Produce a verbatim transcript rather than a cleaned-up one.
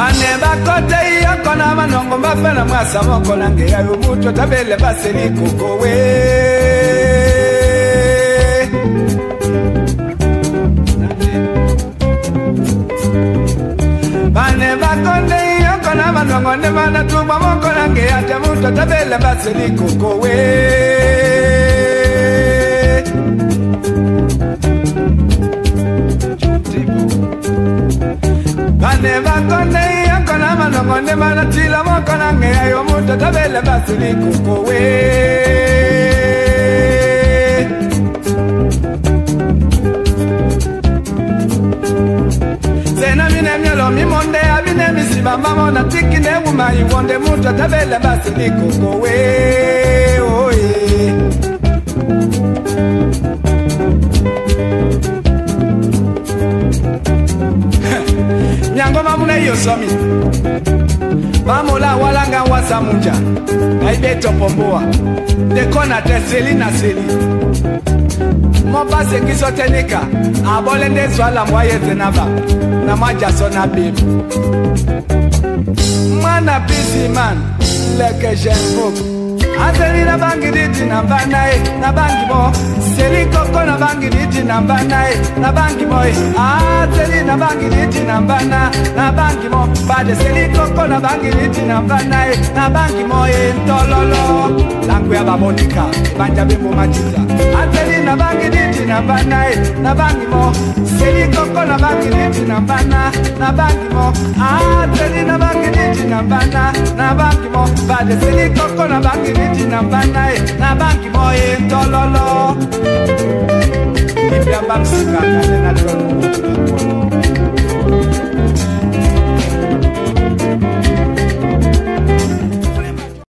Bane bakote yako na manongo mbafana mwasa moko nange ya umuto tabele baseli kukowe. Bane bakote yako na manongo ndemana tuma moko nange ya temuto tabele baseli kukowe. Bane bakonde yakona manongo ne mana tila mokona nge ayo muto tabele basili kukowe. Sena mine mielo mi monde abine misiba mama na tiki ne wuma iwonde muto tabele basili kukowe. Oh yeah. Nyango mamuna yosomi Mamula walanga wasamunja Aibeto pomboa Dekona teseli na seli Mopase kisotenika Abole ndezwala mwaye zenaba Na majaso na bibi Mwana busy man Leke jenboku Ateli na bangi diti na mbanae Na bangi mo Seli koko na bangi diti na mbanae Na bangi mo Ateli na bangi diti na mbana Na bangi mo Bade seli koko na bangi diti na mbanae Na bangi mo Ntololo Langu ya babonika Banja bimbo machiza Ateli na bangi diti na mbanae Na bangi mo Seli koko na bangi diti na mbana Na bangi mo Ateli na bangi diti na mbana Na bangi mo Bade seli koko na bangi diti na mbanae na banki moye ntololo Ibya bamsika na nena drono